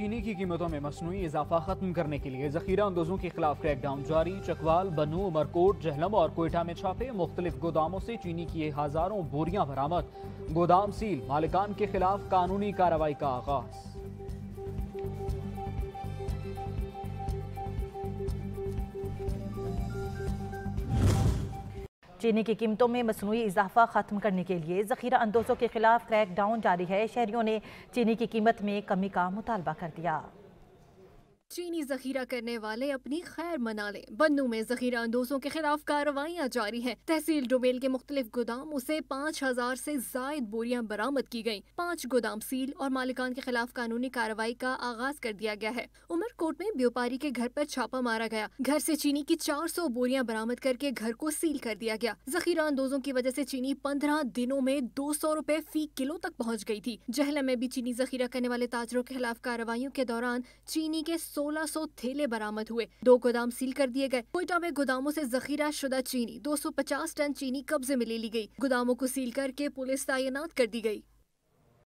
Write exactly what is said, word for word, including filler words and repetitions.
چینی کی قیمتوں میں مصنوعی اضافہ ختم کرنے کے لیے ذخیرہ اندوزوں کے خلاف کریک ڈاؤن جاری۔ چکوال، بنو، امرکوٹ، جہلم اور کوئٹہ میں چھاپے، مختلف گوداموں سے چینی کی ہزاروں بوریاں برآمد، گودام سیل، مالکان کے خلاف قانونی کارروائی کا آغاز۔ چینی کی قیمتوں میں مصنوعی اضافہ ختم کرنے کے لیے ذخیرہ اندوزوں کے خلاف کریک ڈاؤن جاری ہے۔ شہریوں نے چینی کی قیمت میں کمی کا مطالبہ کر دیا۔ چینی ذخیرہ کرنے والے اپنی خیر منا لیں۔ بنو میں ذخیرہ اندوزوں کے خلاف کارروائیاں جاری ہیں۔ تحصیل ڈومیل کے مختلف گوداموں سے پانچ ہزار سے زائد بوریاں برآمد کی گئیں۔ پانچ گودام سیل اور مالکان کے خلاف قانونی کارروائی کا آغاز کر دیا گیا ہے۔ عمر کوٹ میں بیوپاری کے گھر پر چھاپا مارا گیا۔ گھر سے چینی کی چار سو بوریاں برآمد کر کے گھر کو سیل کر دیا گیا۔ ذخیرہ اندوزوں کی وجہ سے چینی پندرہ دنوں میں دو سو روپے فی کلو تک پہنچ گئی تھی۔ جہلم میں بھی چینی ذخیرہ کرنے والے تاجروں کے خلاف کارروائیوں کے دوران چینی کے سولہ سو تھیلے برآمد ہوئے۔ دو گودام سیل کر دیے گئے۔ کوئٹہ میں گوداموں سے ذخیرہ شدہ چینی دو سو پچاس ٹن چینی قبضے میں لے لی گئی۔ گوداموں کو سیل کر کے پولیس تعینات کر دی گئی۔